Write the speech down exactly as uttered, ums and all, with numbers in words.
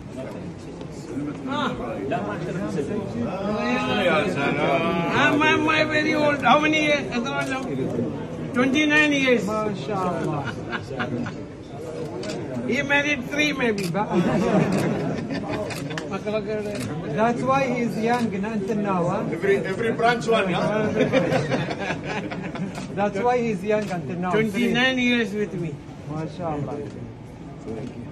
I'm, I'm my very old. How many years? twenty-nine years. MashaAllah. He married three maybe. That's why he's young until now, huh? Every every branch one, yeah. That's why he's young until now. twenty-nine years with me. MashaAllah.